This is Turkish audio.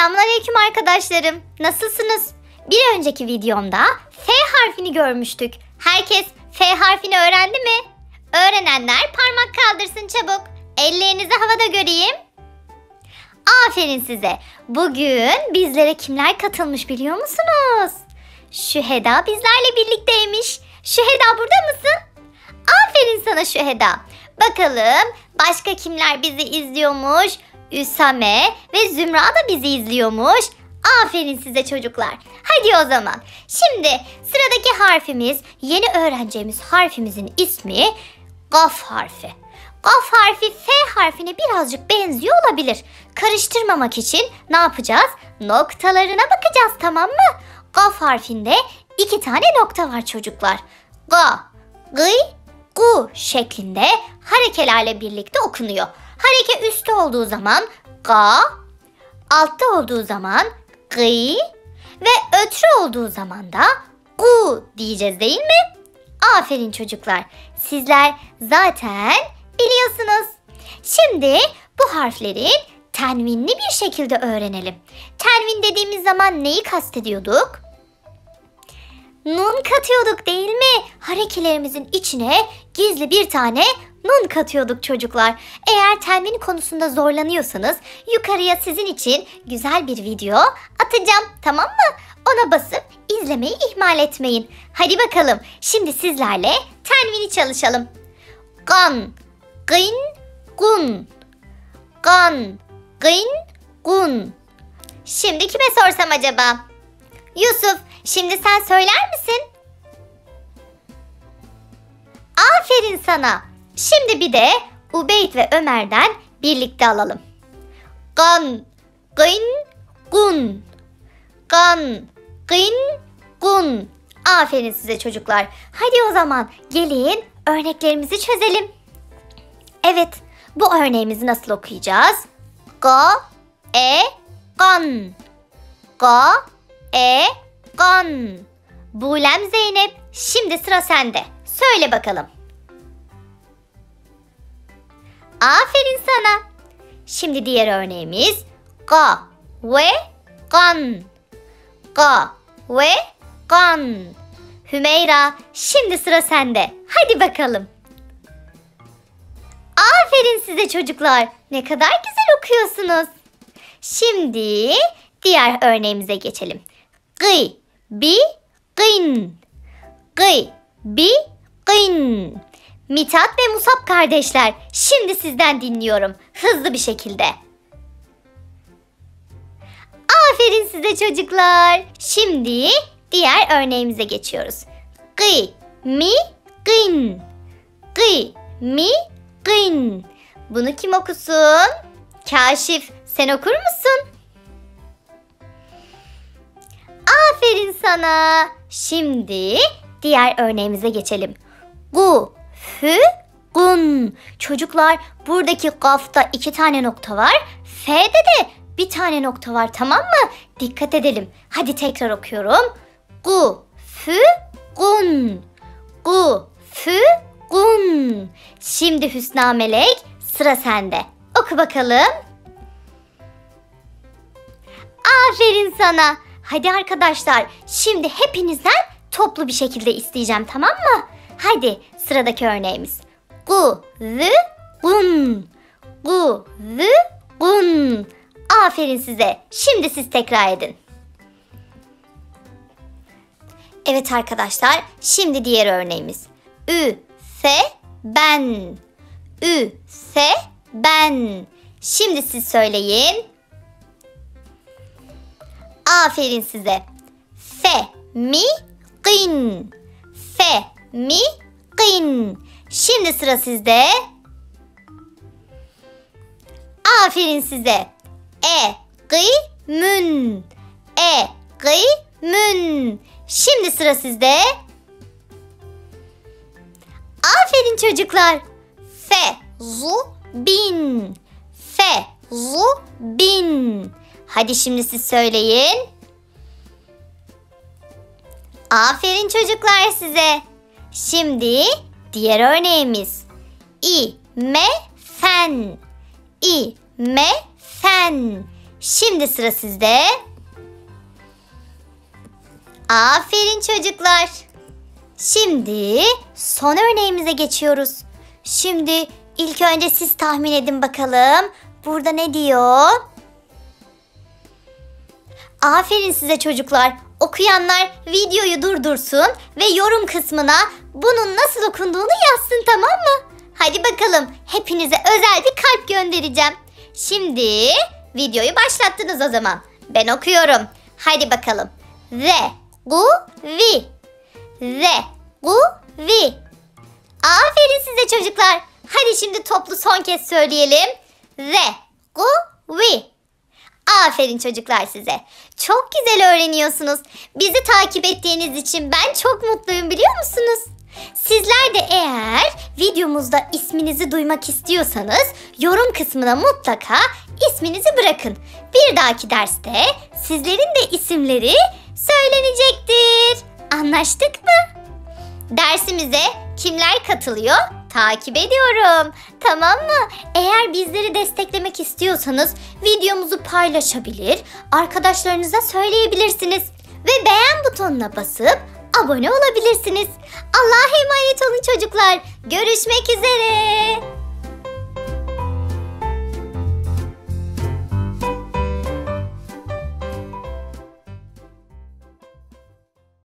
Selamünaleyküm arkadaşlarım. Nasılsınız? Bir önceki videomda F harfini görmüştük. Herkes F harfini öğrendi mi? Öğrenenler parmak kaldırsın çabuk. Ellerinizi havada göreyim. Aferin size. Bugün bizlere kimler katılmış biliyor musunuz? Şüheda bizlerle birlikteymiş. Şüheda burada mısın? Aferin sana Şüheda. Bakalım başka kimler bizi izliyormuş? Üsame ve Zümra da bizi izliyormuş. Aferin size çocuklar. Hadi o zaman. Şimdi sıradaki harfimiz, yeni öğreneceğimiz harfimizin ismi Gaf harfi. Gaf harfi F harfine birazcık benziyor olabilir. Karıştırmamak için ne yapacağız? Noktalarına bakacağız, tamam mı? Gaf harfinde 2 tane nokta var çocuklar. Ga, gıy, gu şeklinde harekelerle birlikte okunuyor. Hareke üstte olduğu zaman ga, altta olduğu zaman gıy ve ötrü olduğu zaman da gu diyeceğiz değil mi? Aferin çocuklar. Sizler zaten biliyorsunuz. Şimdi bu harflerin tenvinli bir şekilde öğrenelim. Tenvin dediğimiz zaman neyi kastediyorduk? Nun katıyorduk değil mi? Harekelerimizin içine gizli bir tane nun katıyorduk çocuklar. Eğer tenvin konusunda zorlanıyorsanız yukarıya sizin için güzel bir video atacağım, tamam mı? Ona basıp izlemeyi ihmal etmeyin. Hadi bakalım şimdi sizlerle tenvini çalışalım. Gan, gın, gun. Gan, gın, gun. Şimdi kime sorsam acaba? Yusuf, şimdi sen söyler misin? Aferin sana. Şimdi bir de Ubeyd ve Ömer'den birlikte alalım. Gan, gın, gun. Gan, gın, gun. Aferin size çocuklar. Hadi o zaman gelin örneklerimizi çözelim. Evet, bu örneğimizi nasıl okuyacağız? Ga, gan. Ga, gan. Bulem Zeynep, şimdi sıra sende. Söyle bakalım. Aferin sana. Şimdi diğer örneğimiz ga ve gan. Ga ve gan. Hümeyra, şimdi sıra sende. Hadi bakalım. Aferin size çocuklar. Ne kadar güzel okuyorsunuz. Şimdi diğer örneğimize geçelim. Gıy, bi, gın. Gıy, bi, gın. Mithat ve Musab kardeşler, şimdi sizden dinliyorum. Hızlı bir şekilde. Aferin size çocuklar. Şimdi diğer örneğimize geçiyoruz. Gıy, mi, gın. Gıy, mi, gın. Bunu kim okusun? Kaşif, sen okur musun? Aferin sana. Şimdi diğer örneğimize geçelim. Gu, fü, gun. Çocuklar, buradaki gafta 2 tane nokta var. F'de de bir tane nokta var, tamam mı? Dikkat edelim. Hadi tekrar okuyorum. Gu, fü, gun. Gu, fü, gun. Şimdi Hüsna Melek, sıra sende. Oku bakalım. Aferin sana. Hadi arkadaşlar, şimdi hepinizden toplu bir şekilde isteyeceğim, tamam mı? Hadi sıradaki örneğimiz. Gu, vü, gun. Gu, vü, gun. Aferin size. Şimdi siz tekrar edin. Evet arkadaşlar, şimdi diğer örneğimiz. Ü, fe, ben. Ü, fe, ben. Şimdi siz söyleyin. Aferin size. Fe, mi, gın. Fe, mi, gın. Şimdi sıra sizde. Aferin size. E, gıy, mün. E, gıy, mün. Şimdi sıra sizde. Aferin çocuklar. Fe, zu, bin. Fe, zu, bin. Hadi şimdi siz söyleyin. Aferin çocuklar size. Şimdi diğer örneğimiz. İ, me, fen. İ, me, fen. Şimdi sıra sizde. Aferin çocuklar. Şimdi son örneğimize geçiyoruz. Şimdi ilk önce siz tahmin edin bakalım. Burada ne diyor? Aferin size çocuklar. Okuyanlar videoyu durdursun ve yorum kısmına bunun nasıl okunduğunu yazsın, tamam mı? Hadi bakalım, hepinize özel bir kalp göndereceğim. Şimdi videoyu başlattınız o zaman. Ben okuyorum. Hadi bakalım. Ve-gu-vi. Ve-gu-vi. Aferin size çocuklar. Hadi şimdi toplu son kez söyleyelim. Ve-gu-vi. Aferin çocuklar size. Çok güzel öğreniyorsunuz. Bizi takip ettiğiniz için ben çok mutluyum, biliyor musunuz? Sizler de eğer videomuzda isminizi duymak istiyorsanız yorum kısmına mutlaka isminizi bırakın. Bir dahaki derste sizlerin de isimleri söylenecektir. Anlaştık mı? Dersimize kimler katılıyor? Takip ediyorum. Tamam mı? Eğer bizleri desteklemek istiyorsanız videomuzu paylaşabilir, arkadaşlarınıza söyleyebilirsiniz. Ve beğen butonuna basıp abone olabilirsiniz. Allah'a emanet olun çocuklar. Görüşmek üzere.